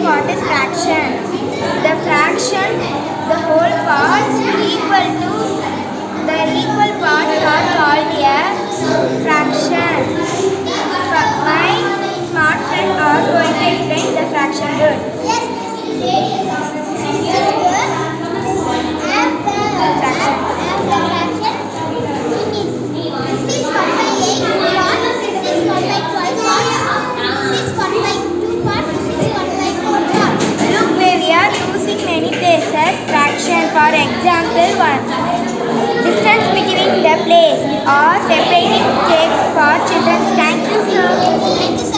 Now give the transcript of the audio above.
explain what is fraction. The fraction, the whole parts equal to the equal parts are called a fraction. My smart friends are going to explain the fraction rule. Yes. Fraction. For example, 1. Distance between the place or separating stakes for children. Thank you, sir. Thank you,